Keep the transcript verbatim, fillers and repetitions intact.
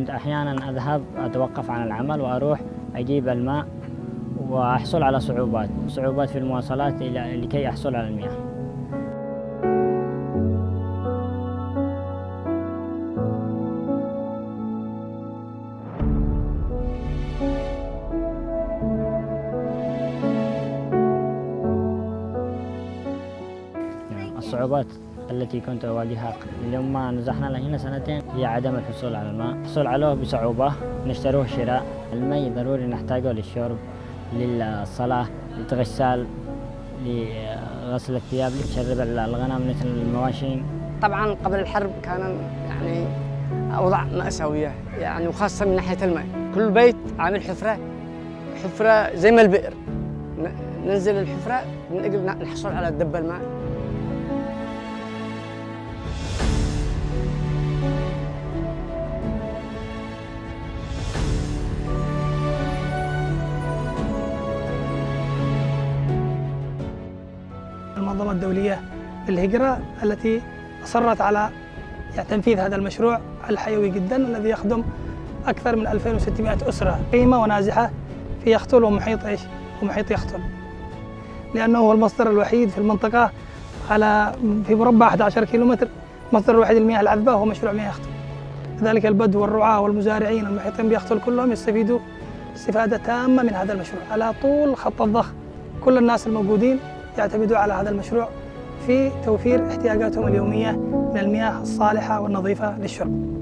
كنت أحياناً أذهب أتوقف عن العمل وأروح أجيب الماء وأحصل على صعوبات صعوبات في المواصلات لكي أحصل على المياه. الصعوبات التي كنت أواجهها لما نزحنا لهنا سنتين هي عدم الحصول على الماء، الحصول عليه بصعوبة، نشتروه شراء. الماء ضروري نحتاجه للشرب، للصلاة، للغسال، لغسل الثياب، لتشرب الغنم مثل المواشين. طبعا قبل الحرب كان يعني أوضاع مأساوية يعني، وخاصة من ناحية الماء. كل بيت عامل حفرة حفرة زي ما البئر، ننزل الحفرة من أجل نحصل على دب الماء. المنظمة الدولية للهجرة التي أصرت على تنفيذ هذا المشروع الحيوي جدا الذي يخدم أكثر من ألفين وستمائة أسرة قيمة ونازحة في يختل ومحيط إيش؟ ومحيط يختل، لأنه هو المصدر الوحيد في المنطقة على في مربع أحد عشر كيلومتر، مصدر الوحيد للمياه العذبة هو مشروع مياه يختل. لذلك البدو والرعاة والمزارعين المحيطين بيختل كلهم يستفيدوا استفادة تامة من هذا المشروع على طول خط الضخ. كل الناس الموجودين يعتمدوا على هذا المشروع في توفير احتياجاتهم اليومية من المياه الصالحة والنظيفة للشرب.